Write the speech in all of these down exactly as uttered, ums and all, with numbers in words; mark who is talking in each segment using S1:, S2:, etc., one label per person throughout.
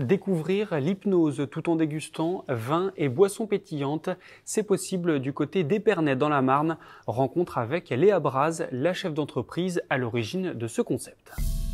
S1: Découvrir l'hypnose tout en dégustant vins et boissons pétillantes, c'est possible du côté d'Épernay dans la Marne. Rencontre avec Léa Braz, la chef d'entreprise à l'origine de ce concept.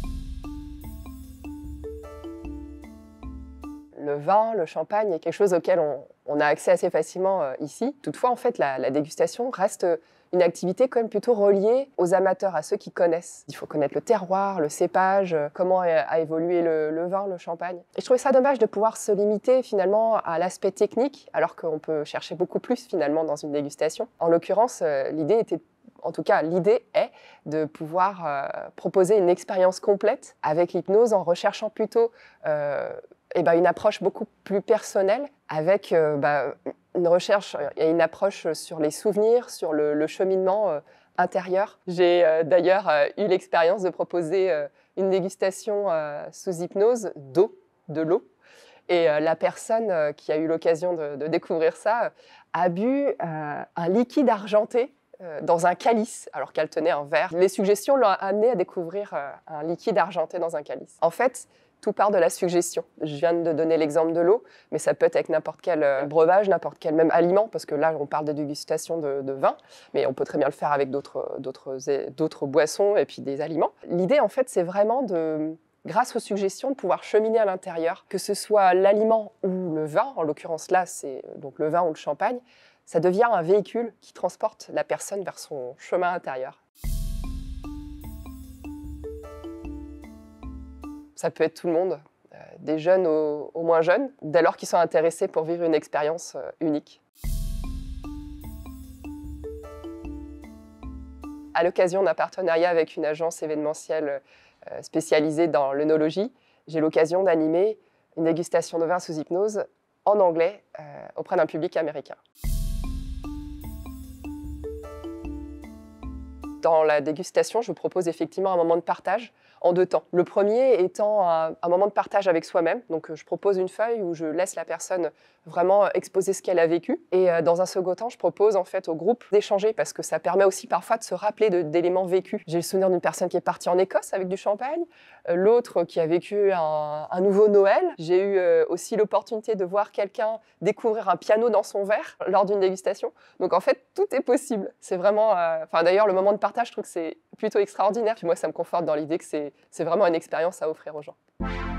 S2: Le vin, le champagne est quelque chose auquel on, on a accès assez facilement euh, ici. Toutefois, en fait, la, la dégustation reste une activité quand même plutôt reliée aux amateurs, à ceux qui connaissent. Il faut connaître le terroir, le cépage, comment a, a évolué le, le vin, le champagne. Et je trouvais ça dommage de pouvoir se limiter finalement à l'aspect technique, alors qu'on peut chercher beaucoup plus finalement dans une dégustation. En l'occurrence, euh, l'idée était En tout cas, l'idée est de pouvoir euh, proposer une expérience complète avec l'hypnose en recherchant plutôt euh, eh ben, une approche beaucoup plus personnelle avec euh, bah, une recherche et une approche sur les souvenirs, sur le, le cheminement euh, intérieur. J'ai euh, d'ailleurs euh, eu l'expérience de proposer euh, une dégustation euh, sous hypnose d'eau, de l'eau. Et euh, la personne euh, qui a eu l'occasion de, de découvrir ça euh, a bu euh, un liquide argenté dans un calice, alors qu'elle tenait un verre. Les suggestions l'ont amenée à découvrir un liquide argenté dans un calice. En fait, tout part de la suggestion. Je viens de donner l'exemple de l'eau, mais ça peut être avec n'importe quel breuvage, n'importe quel même aliment, parce que là, on parle de dégustation de, de vin, mais on peut très bien le faire avec d'autres, d'autres, d'autres boissons et puis des aliments. L'idée, en fait, c'est vraiment de, grâce aux suggestions, de pouvoir cheminer à l'intérieur, que ce soit l'aliment ou le vin, en l'occurrence là, c'est donc le vin ou le champagne, ça devient un véhicule qui transporte la personne vers son chemin intérieur. Ça peut être tout le monde, euh, des jeunes aux, aux moins jeunes, dès lors qu'ils sont intéressés pour vivre une expérience euh, unique. À l'occasion d'un partenariat avec une agence événementielle euh, spécialisée dans l'œnologie, j'ai l'occasion d'animer une dégustation de vin sous hypnose en anglais euh, auprès d'un public américain. Dans la dégustation, je propose effectivement un moment de partage en deux temps. Le premier étant un, un moment de partage avec soi-même. Donc, je propose une feuille où je laisse la personne vraiment exposer ce qu'elle a vécu. Et dans un second temps, je propose en fait au groupe d'échanger parce que ça permet aussi parfois de se rappeler de, d'éléments vécus. J'ai le souvenir d'une personne qui est partie en Écosse avec du champagne, l'autre qui a vécu un, un nouveau Noël. J'ai eu aussi l'opportunité de voir quelqu'un découvrir un piano dans son verre lors d'une dégustation. Donc, en fait, tout est possible. C'est vraiment... Euh, enfin, d'ailleurs, le moment de partage, je trouve que c'est plutôt extraordinaire. Puis moi, ça me conforte dans l'idée que c'est, c'est vraiment une expérience à offrir aux gens.